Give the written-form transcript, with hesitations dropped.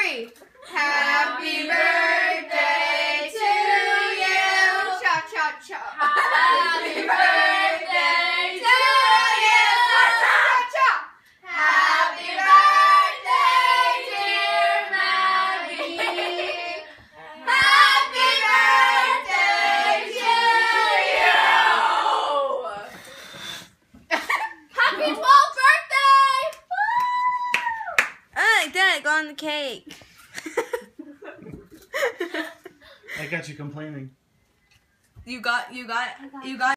3. Happy birthday to you. Cha cha cha. Happy birthday to you. Cha cha. Happy birthday, dear Maggie. Happy birthday to you. Happy 12th birthday. Like that, go on the cake. I got you complaining. You got